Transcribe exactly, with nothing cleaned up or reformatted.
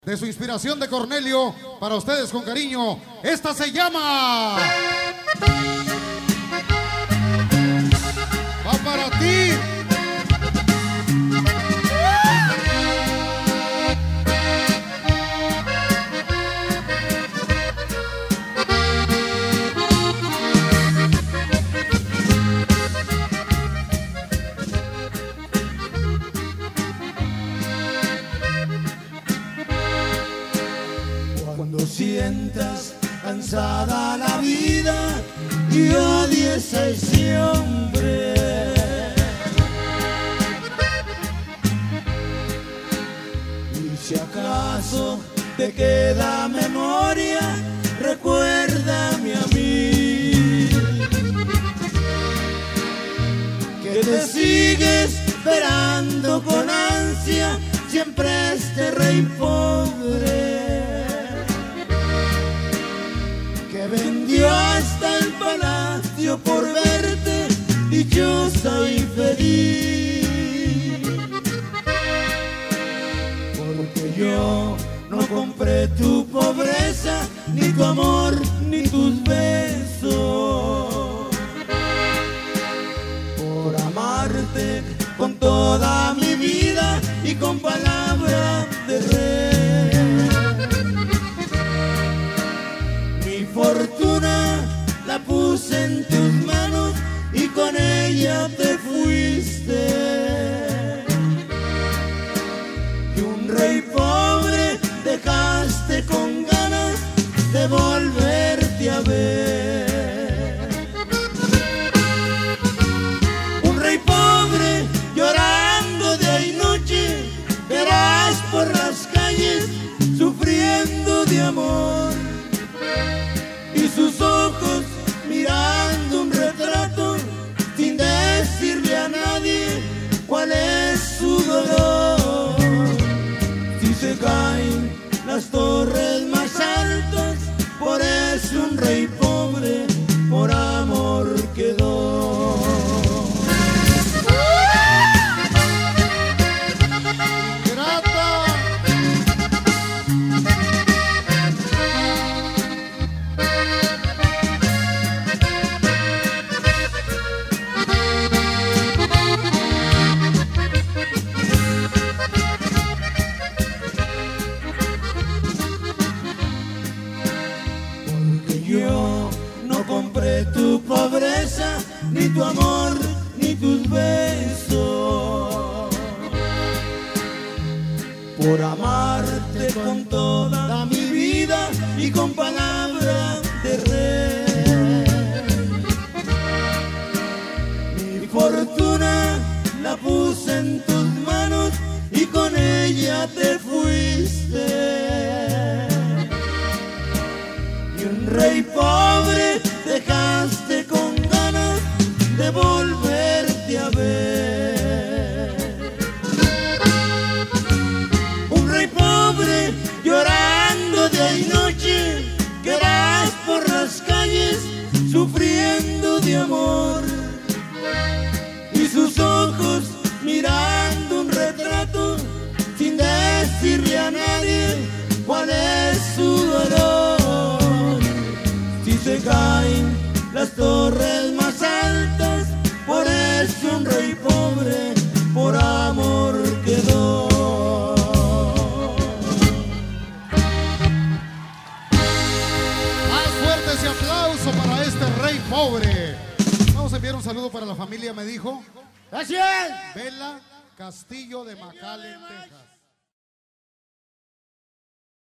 de su inspiración de Cornelio, para ustedes con cariño. Esta se llama Va para ti. Cuando sientas cansada la vida y odies a ese hombre, y si acaso te queda memoria, recuérdame a mí, que te sigues esperando con ansia siempre este rey pobre, que vendió hasta el palacio por verte dichosa y feliz. Porque yo no compré tu pobreza, ni tu amor, ni tus besos. Por amarte con toda mi vida y con palabra de rey. Mi fortuna la puse en tus manos y con ella te fuiste. Y un rey pobre dejaste con ganas de volverte a ver. Un rey pobre llorando día y noche, verás por las calles sufriendo de amor. Y sus ojos mirando un retrato sin decirle a nadie cuál es su dolor. Si se caen las torres más altas, por eso un rey pobre por amor quedó. Yo no compré tu pobreza, ni tu amor, ni tus besos. Por amarte con toda mi vida y con palabra de rey. Mi fortuna la puse en tus manos y con ella te fuiste. Un rey pobre dejaste con ganas de volverte a ver. Un rey pobre llorando día y noche, que vas por las calles sufriendo de amor. Y sus ojos mirando un retrato sin decirle a nadie cuál es su dolor. Si se caen las torres más altas, por eso un rey pobre por amor quedó. Más fuerte ese aplauso para este rey pobre. Vamos a enviar un saludo para la familia, me dijo. Gracias. Vela Castillo de McAllen, Texas.